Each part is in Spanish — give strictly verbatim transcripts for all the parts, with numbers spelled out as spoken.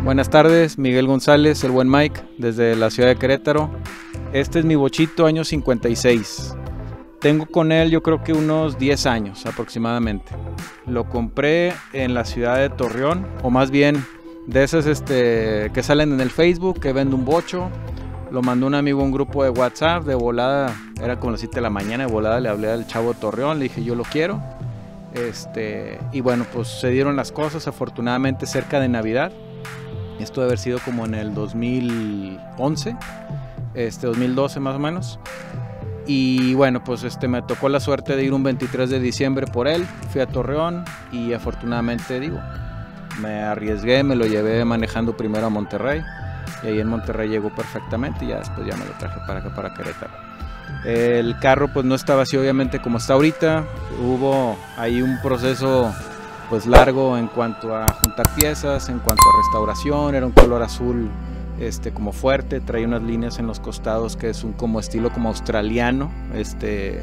Buenas tardes, Miguel González, el buen Mike, desde la ciudad de Querétaro. Este es mi bochito año cincuenta y seis. Tengo con él yo creo que unos diez años aproximadamente. Lo compré en la ciudad de Torreón, o más bien de esas este, que salen en el Facebook, que vende un bocho. Lo mandó un amigo a un grupo de WhatsApp, de volada, era como las siete de la mañana, de volada le hablé al chavo de Torreón, le dije yo lo quiero. Este, y bueno, pues se dieron las cosas, afortunadamente cerca de Navidad. Esto debe haber sido como en el dos mil once, este, dos mil doce más o menos. Y bueno, pues este, me tocó la suerte de ir un veintitrés de diciembre por él. Fui a Torreón y afortunadamente, digo, me arriesgué, me lo llevé manejando primero a Monterrey. Y ahí en Monterrey llegó perfectamente y ya después ya me lo traje para acá, para Querétaro. El carro pues no estaba así obviamente como está ahorita. Hubo ahí un proceso pues largo en cuanto a juntar piezas, en cuanto a restauración. Era un color azul este, como fuerte, trae unas líneas en los costados que es un como estilo como australiano. Este,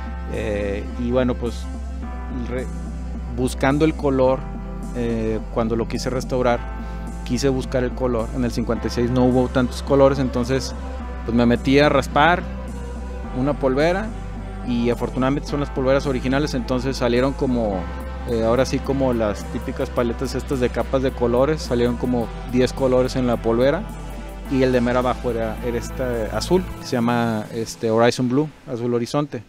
eh, y bueno, pues re, buscando el color, eh, cuando lo quise restaurar, quise buscar el color. En el cincuenta y seis no hubo tantos colores, entonces pues me metí a raspar una polvera y afortunadamente son las polveras originales, entonces salieron como eh, ahora sí como las típicas paletas estas de capas de colores, salieron como diez colores en la polvera y el de mero abajo era, era este azul, que se llama este Horizon Blue, azul horizonte.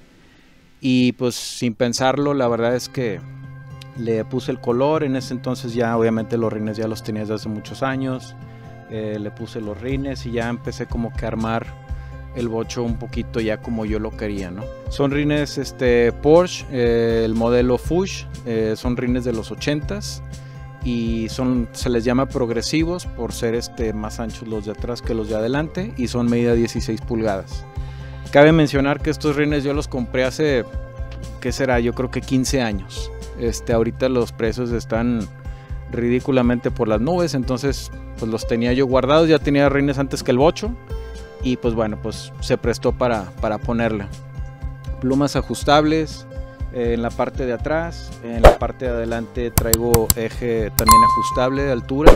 Y pues sin pensarlo, la verdad es que le puse el color. En ese entonces ya obviamente los rines ya los tenía desde hace muchos años, eh, le puse los rines y ya empecé como que a armar el bocho un poquito ya como yo lo quería, ¿no? Son rines este, Porsche, eh, el modelo Fuchs, eh, son rines de los ochentas y son, se les llama progresivos por ser este, más anchos los de atrás que los de adelante y son medida dieciséis pulgadas. Cabe mencionar que estos rines yo los compré hace, ¿qué será? Yo creo que quince años. Este, ahorita los precios están ridículamente por las nubes, entonces pues los tenía yo guardados, ya tenía rines antes que el bocho. Y pues bueno, pues se prestó para, para ponerle plumas ajustables eh, en la parte de atrás. En la parte de adelante traigo eje también ajustable de altura.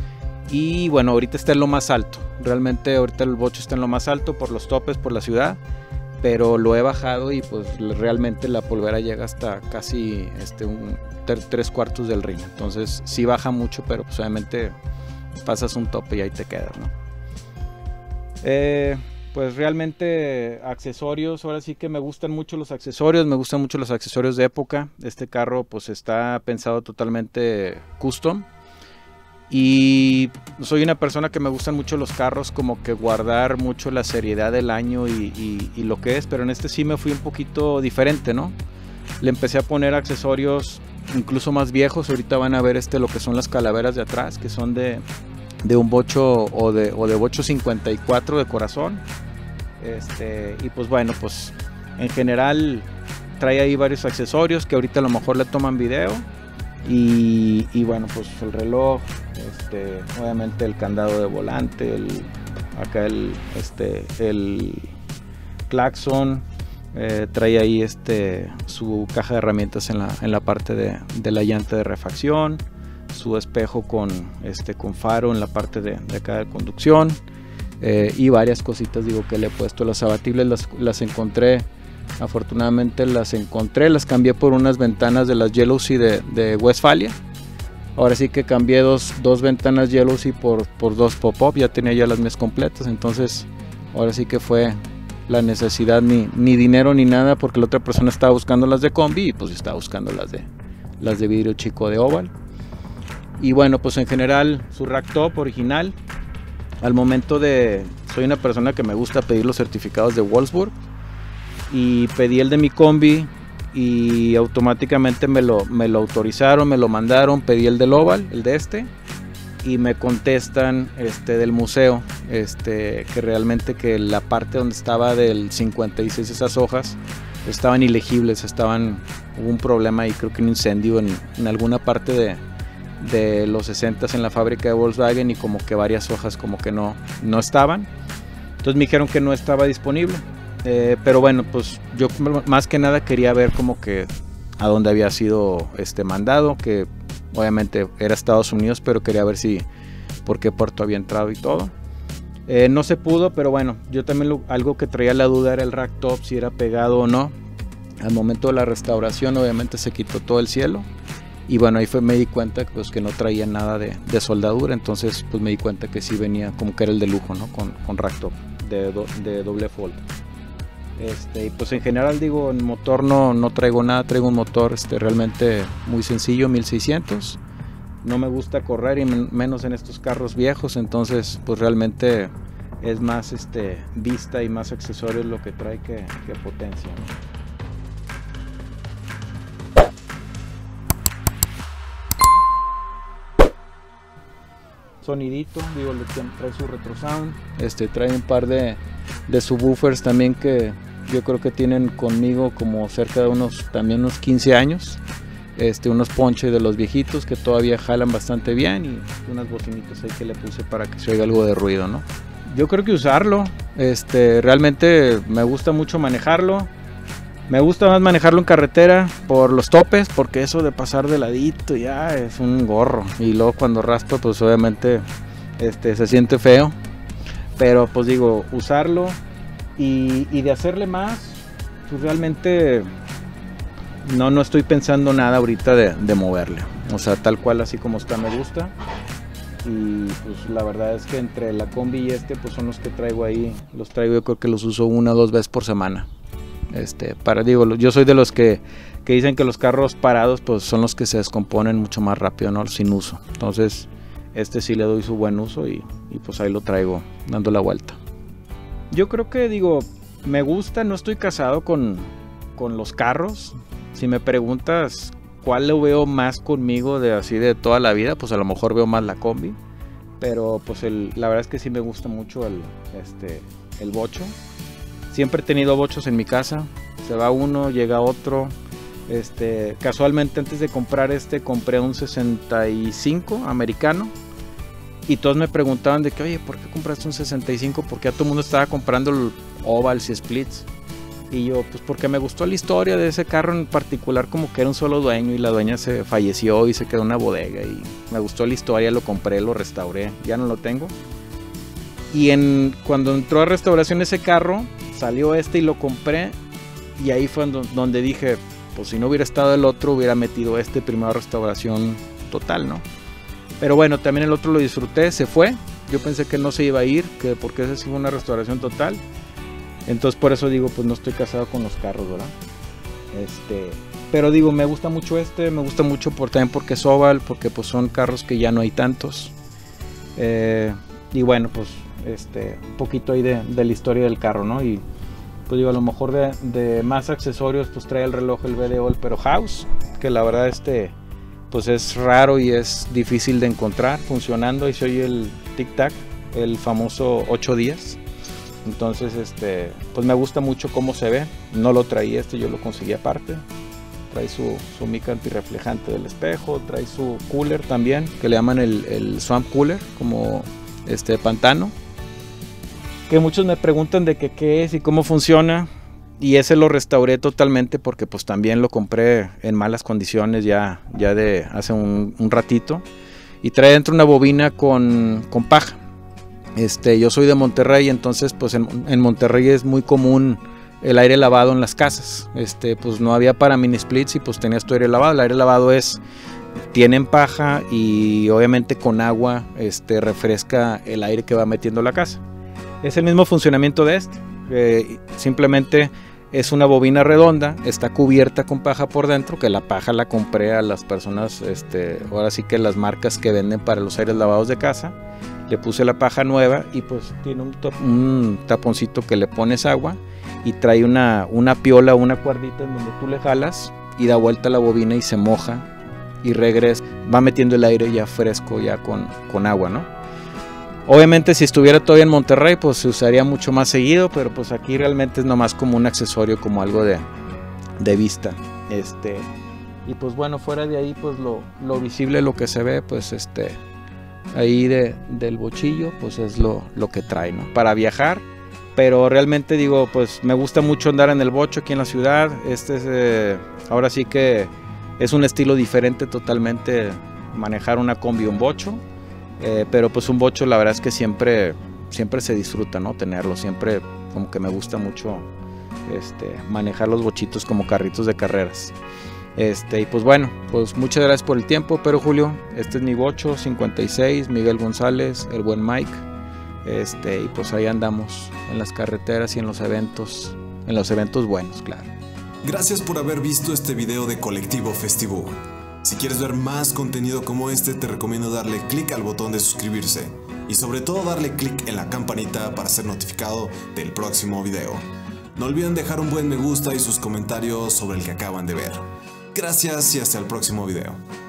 Y bueno, ahorita está en lo más alto. Realmente ahorita el bocho está en lo más alto por los topes, por la ciudad. Pero lo he bajado y pues realmente la polvera llega hasta casi este, un, tres cuartos del rin. Entonces sí baja mucho, pero pues obviamente pasas un tope y ahí te quedas, ¿no? Eh, pues realmente accesorios, ahora sí que me gustan mucho los accesorios, me gustan mucho los accesorios de época. Este carro pues está pensado totalmente custom y soy una persona que me gustan mucho los carros, como que guardar mucho la seriedad del año y, y, y lo que es, pero en este sí me fui un poquito diferente, ¿no? Le empecé a poner accesorios incluso más viejos. Ahorita van a ver este lo que son las calaveras de atrás, que son de de un bocho o de, o de bocho cincuenta y cuatro de corazón. Este, y pues bueno, pues en general trae ahí varios accesorios que ahorita a lo mejor le toman video. Y, y bueno, pues el reloj, este, obviamente el candado de volante, el, acá el, este, el claxon, eh, trae ahí este, su caja de herramientas en la, en la parte de, de la llanta de refacción, su espejo con, este, con faro en la parte de, de acá de conducción, eh, y varias cositas digo que le he puesto. Las abatibles las, las encontré, afortunadamente las encontré, las cambié por unas ventanas de las Jealousy de, de Westfalia. Ahora sí que cambié dos, dos ventanas Jealousy por, por dos pop-up, ya tenía ya las mías completas, entonces ahora sí que fue la necesidad, ni, ni dinero ni nada, porque la otra persona estaba buscando las de combi y pues yo estaba buscando las de, las de vidrio chico de Oval. Y bueno, pues en general su rack top original. Al momento de, soy una persona que me gusta pedir los certificados de Wolfsburg y pedí el de mi combi y automáticamente me lo, me lo autorizaron, me lo mandaron. Pedí el del Oval, el de este, y me contestan este, del museo, este, que realmente que la parte donde estaba del cincuenta y seis, esas hojas estaban ilegibles, estaban, hubo un problema y creo que un incendio en, en alguna parte de de los sesentas en la fábrica de Volkswagen y como que varias hojas como que no, no estaban. Entonces me dijeron que no estaba disponible, eh, pero bueno, pues yo más que nada quería ver como que a dónde había sido este mandado, que obviamente era Estados Unidos, pero quería ver si por qué puerto había entrado y todo. Eh, no se pudo, pero bueno, yo también lo, algo que traía la duda era el rack top, si era pegado o no. Al momento de la restauración obviamente se quitó todo el cielo y bueno, ahí fue, me di cuenta pues, que no traía nada de, de soldadura, entonces pues me di cuenta que sí venía como que era el de lujo, ¿no? Con, con rack top de, do, de doble fold. Este, y pues en general digo, en motor no, no traigo nada, traigo un motor este, realmente muy sencillo, mil seiscientos. No me gusta correr y men menos en estos carros viejos, entonces pues realmente es más este, vista y más accesorios lo que trae que, que potencia, ¿no? Sonidito, digo, le trae su retro sound, este, trae un par de, de subwoofers también que yo creo que tienen conmigo como cerca de unos, también unos quince años. Este, unos ponches de los viejitos que todavía jalan bastante bien y unas bocinitas ahí que le puse para que se oiga algo de ruido, ¿no? Yo creo que usarlo, este, realmente me gusta mucho manejarlo. Me gusta más manejarlo en carretera por los topes, porque eso de pasar de ladito ya es un gorro. Y luego cuando raspa, pues obviamente este, se siente feo. Pero pues digo, usarlo y, y de hacerle más, pues realmente no, no estoy pensando nada ahorita de, de moverle. O sea, tal cual así como está me gusta. Y pues la verdad es que entre la combi y este, pues son los que traigo ahí. Los traigo, yo creo que los uso una o dos veces por semana. Este, para, digo, yo soy de los que, que dicen que los carros parados pues son los que se descomponen mucho más rápido, ¿no? Sin uso. Entonces este sí le doy su buen uso y, y pues ahí lo traigo dando la vuelta. Yo creo que digo, me gusta, no estoy casado con, con los carros. Si me preguntas cuál lo veo más conmigo de así de toda la vida, pues a lo mejor veo más la combi. Pero pues el, la verdad es que sí me gusta mucho el, este, el bocho. Siempre he tenido bochos en mi casa, se va uno, llega otro. Este, casualmente antes de comprar este compré un sesenta y cinco americano y todos me preguntaban de que, oye, ¿por qué compraste un sesenta y cinco? Porque a todo el mundo estaba comprando el ovals y splits. Y yo, pues porque me gustó la historia de ese carro en particular, como que era un solo dueño y la dueña se falleció y se quedó en una bodega y me gustó la historia, lo compré, lo restauré, ya no lo tengo. Y en, cuando entró a restauración ese carro, salió este y lo compré y ahí fue donde dije, pues si no hubiera estado el otro, hubiera metido este primero a restauración total, ¿no? Pero bueno, también el otro lo disfruté, se fue. Yo pensé que no se iba a ir, que porque ese sí fue una restauración total. Entonces por eso digo, pues no estoy casado con los carros, ¿verdad? Este, pero digo, me gusta mucho este, me gusta mucho por, también porque es oval, porque pues son carros que ya no hay tantos. Eh, y bueno, pues este, un poquito ahí de, de la historia del carro, ¿no? Y pues digo, a lo mejor de, de más accesorios, pues trae el reloj, el B D O, pero House, que la verdad este, pues es raro y es difícil de encontrar funcionando. Y se oye el tic tac, el famoso ocho días. Entonces este, pues me gusta mucho cómo se ve. No lo traía este, yo lo conseguí aparte. Trae su, su mica antirreflejante del espejo, trae su cooler también, que le llaman el, el swamp cooler, como este pantano, que muchos me preguntan de que qué es y cómo funciona, y ese lo restauré totalmente porque pues también lo compré en malas condiciones ya, ya de hace un, un ratito, y trae dentro una bobina con, con paja. Este, yo soy de Monterrey, entonces pues en, en Monterrey es muy común el aire lavado en las casas. Este, pues no había para mini splits y pues tenías tu aire lavado. El aire lavado es, tienen paja y obviamente con agua este, refresca el aire que va metiendo la casa. Es el mismo funcionamiento de este, eh, simplemente es una bobina redonda, está cubierta con paja por dentro, que la paja la compré a las personas, este, ahora sí que las marcas que venden para los aires lavados de casa. Le puse la paja nueva y pues tiene un, un taponcito que le pones agua y trae una, una piola, una cuerdita en donde tú le jalas y da vuelta la bobina y se moja y regresa, va metiendo el aire ya fresco, ya con, con agua, ¿no? Obviamente si estuviera todavía en Monterrey pues se usaría mucho más seguido, pero pues aquí realmente es nomás como un accesorio, como algo de, de vista. Este, y pues bueno, fuera de ahí pues lo, lo visible, lo que se ve pues este, ahí de, del bochillo pues es lo, lo que trae, ¿no? Para viajar. Pero realmente digo, pues me gusta mucho andar en el bocho aquí en la ciudad. Este es, eh, ahora sí que es un estilo diferente totalmente manejar una combi o un bocho. Eh, pero pues un bocho la verdad es que siempre, siempre se disfruta, ¿no? Tenerlo, siempre como que me gusta mucho este, manejar los bochitos como carritos de carreras. Este, y pues bueno, pues muchas gracias por el tiempo, pero Julio, este es mi bocho cincuenta y seis, Miguel González, el buen Mike. Este, y pues ahí andamos en las carreteras y en los eventos, en los eventos buenos, claro. Gracias por haber visto este video de Colectivo Festivo. Si quieres ver más contenido como este, te recomiendo darle clic al botón de suscribirse y sobre todo darle clic en la campanita para ser notificado del próximo video. No olviden dejar un buen me gusta y sus comentarios sobre el que acaban de ver. Gracias y hasta el próximo video.